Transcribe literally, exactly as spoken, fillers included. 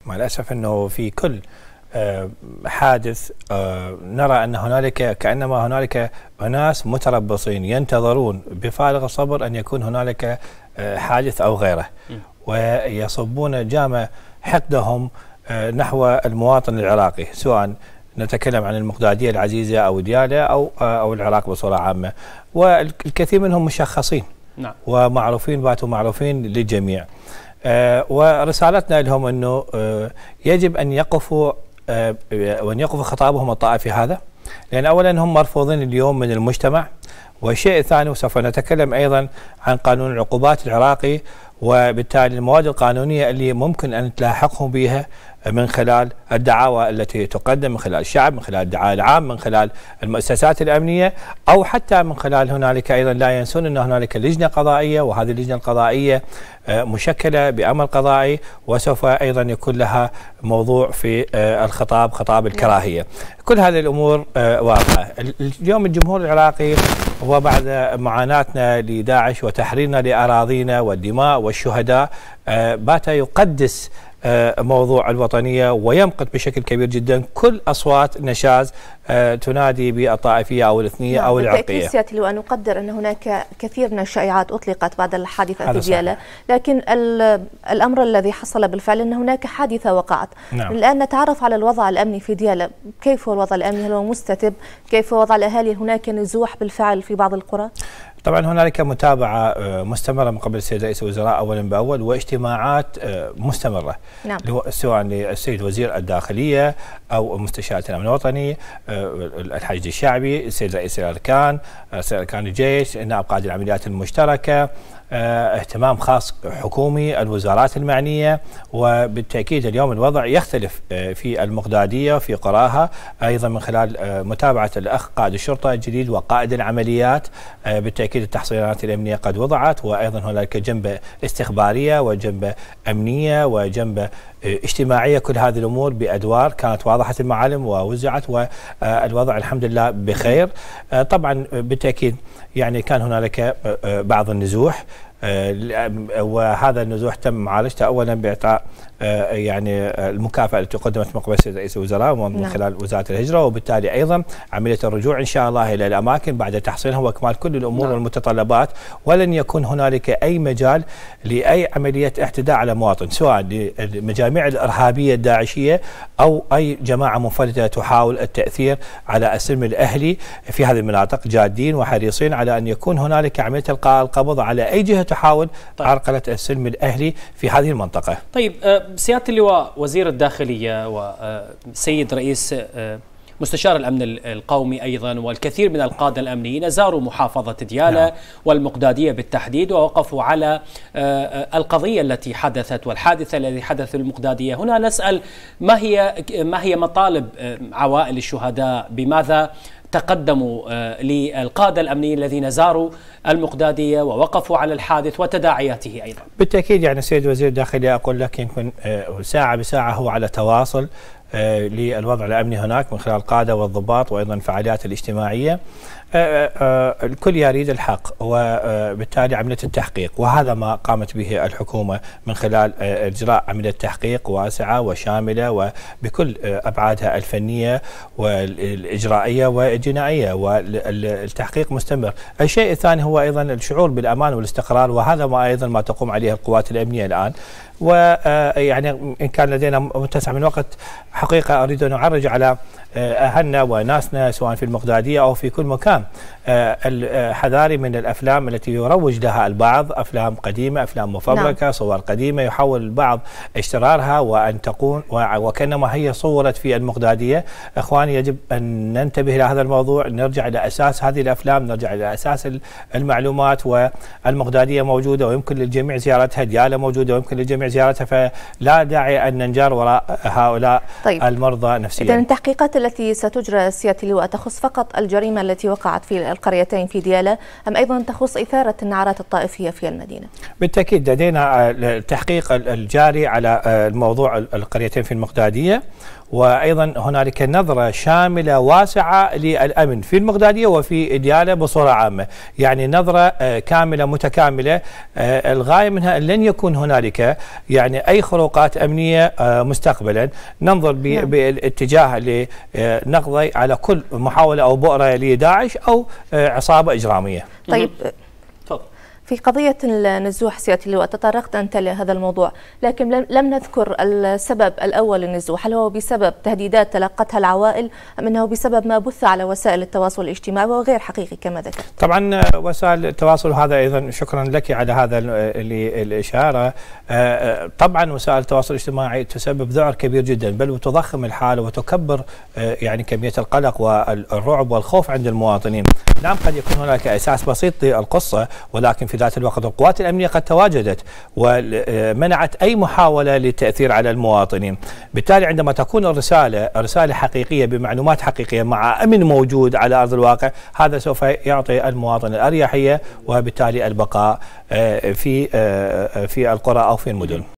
مع الأسف أنه في كل حادث نرى أن هنالك كأنما هنالك أناس متربصين ينتظرون بفارغ الصبر أن يكون هنالك حادث أو غيره، ويصبون جام حقدهم نحو المواطن العراقي، سواء نتكلم عن المقدادية العزيزة أو ديالى أو أو العراق بصورة عامة، والكثير منهم مشخصين نعم. ومعروفين، باتوا معروفين للجميع. ورسالتنا لهم أنه يجب أن يقفوا وأن يقف خطابهم الطائفي هذا، لأن أولا هم مرفوضين اليوم من المجتمع، والشيء الثاني وسوف نتكلم أيضا عن قانون العقوبات العراقي، وبالتالي المواد القانونية اللي ممكن أن تلاحقهم بها من خلال الدعاوى التي تقدم من خلال الشعب، من خلال الدعاية العام، من خلال المؤسسات الأمنية، أو حتى من خلال هنالك أيضا لا ينسون أن هنالك لجنة قضائية، وهذه اللجنة القضائية مشكلة بأمر قضائي، وسوف أيضا يكون لها موضوع في الخطاب، خطاب الكراهية. كل هذه الأمور واضحة. اليوم الجمهور العراقي وبعد معاناتنا لداعش وتحريرنا لأراضينا والدماء والشهداء بات يقدس موضوع الوطنية، ويمقت بشكل كبير جدا كل أصوات نشاز تنادي بالطائفية أو الإثنية أو العرقية. بالتأكيد سيادة اللواء نقدر أن هناك كثير من الشائعات أطلقت بعد الحادثة في ديالى، لكن الأمر الذي حصل بالفعل أن هناك حادثة وقعت. نعم. الآن نتعرف على الوضع الأمني في ديالى، كيف هو الوضع الأمني؟ هل هو مستتب؟ كيف هو وضع الأهالي؟ هناك نزوح بالفعل في بعض القرى؟ طبعا هنالك متابعة مستمرة من قبل السيد رئيس الوزراء أولا بأول، واجتماعات مستمرة. نعم. سواء للسيد وزير الداخلية أو مستشار الأمن الوطني، الحشد الشعبي، السيد رئيس الأركان، رئيس أركان الجيش، نائب قائد العمليات المشتركة، اهتمام خاص حكومي، الوزارات المعنية. وبالتأكيد اليوم الوضع يختلف في المقدادية وفي قراها، أيضا من خلال متابعة الأخ قائد الشرطة الجديد وقائد العمليات. بالتأكيد التحصينات الأمنية قد وضعت، وأيضا هناك جنبة استخبارية وجنبة أمنية وجنبة اجتماعية. كل هذه الأمور بأدوار كانت واضحة المعالم ووزعت، والوضع الحمد لله بخير. طبعا بالتأكيد يعني كان هنالك بعض النزوح، وهذا النزوح تم معالجته اولا باعطاء يعني المكافاه التي قدمت من قبل السيد رئيس الوزراء ومن نعم. خلال وزاره الهجره، وبالتالي ايضا عمليه الرجوع ان شاء الله الى الاماكن بعد تحصينها واكمال كل الامور نعم. والمتطلبات، ولن يكون هنالك اي مجال لاي عمليه اعتداء على مواطن، سواء للمجاميع الارهابيه الداعشيه او اي جماعه منفرده تحاول التاثير على السلم الاهلي في هذه المناطق. جادين وحريصين على ان يكون هنالك عمليه القاء القبض على اي جهه تحاول طيب. عرقلة السلم الأهلي في هذه المنطقة. طيب سيادة اللواء، وزير الداخلية والسيد رئيس مستشار الأمن القومي أيضا والكثير من القادة الأمنيين زاروا محافظة ديالى نعم. والمقدادية بالتحديد، ووقفوا على القضية التي حدثت والحادثة التي حدثت في المقدادية. هنا نسأل ما هي ما هي مطالب عوائل الشهداء؟ بماذا تقدموا للقادة الأمنيين الذين زاروا المقدادية ووقفوا على الحادث وتداعياته أيضا؟ بالتأكيد يعني السيد وزير الداخلية أقول لك يمكن ساعة بساعة هو على تواصل للوضع الأمني هناك من خلال القادة والضباط وأيضا الفعاليات الاجتماعية. الكل يريد الحق، وبالتالي عملية التحقيق، وهذا ما قامت به الحكومة من خلال إجراء عملية تحقيق واسعة وشاملة وبكل أبعادها الفنية والإجرائية والجنائية، والتحقيق مستمر. الشيء الثاني هو أيضا الشعور بالأمان والاستقرار، وهذا ما أيضا ما تقوم عليه القوات الأمنية الآن. ويعني إن كان لدينا متسع من وقت حقيقة أريد أن أعرج على أهلنا وناسنا سواء في المقدادية أو في كل مكان الحذاري من الأفلام التي يروج لها البعض، أفلام قديمة، أفلام مفبركة نعم. صور قديمة يحاول البعض اشترارها وأن تكون وكأنما هي صورت في المقدادية. إخواني يجب أن ننتبه إلى هذا الموضوع، نرجع إلى أساس هذه الأفلام، نرجع إلى أساس المعلومات. والمقدادية موجودة ويمكن للجميع زيارتها، ديالى موجودة ويمكن للجميع زيارتها، فلا داعي أن ننجر وراء هؤلاء طيب. المرضى نفسيا. إذن التحقيقات التي ستجرى سيادة اللواء تخص فقط الجريمة التي وقعت توسعت في القريتين في ديالى أم أيضا تخص إثارة النعرات الطائفية في المدينة؟ بالتأكيد لدينا التحقيق الجاري على الموضوع القريتين في المقدادية، وأيضا هنالك نظرة شاملة واسعة للأمن في المقدادية وفي ديالى بصورة عامة، يعني نظرة كاملة متكاملة. الغاية منها أن لن يكون هنالك يعني أي خروقات أمنية مستقبلا، ننظر بالاتجاه لنقضي على كل محاولة أو بؤرة لداعش أو عصابة إجرامية. طيب في قضية النزوح سيادة اللواء تطرقت أنت لهذا الموضوع، لكن لم نذكر السبب الأول للنزوح، هل هو بسبب تهديدات تلقتها العوائل أم أنه بسبب ما بث على وسائل التواصل الاجتماعي وغير حقيقي كما ذكرت؟ طبعا وسائل التواصل، هذا أيضا شكرا لك على هذا الإشارة. طبعا وسائل التواصل الاجتماعي تسبب ذعر كبير جدا، بل وتضخم الحالة وتكبر يعني كمية القلق والرعب والخوف عند المواطنين. نعم قد يكون هناك أساس بسيط للقصة، ولكن في ذات الوقت القوات الأمنية قد تواجدت ومنعت أي محاولة للتأثير على المواطنين. بالتالي عندما تكون الرسالة رسالة حقيقية بمعلومات حقيقية مع أمن موجود على أرض الواقع، هذا سوف يعطي المواطن الأريحية وبالتالي البقاء في في القرى أو في المدن.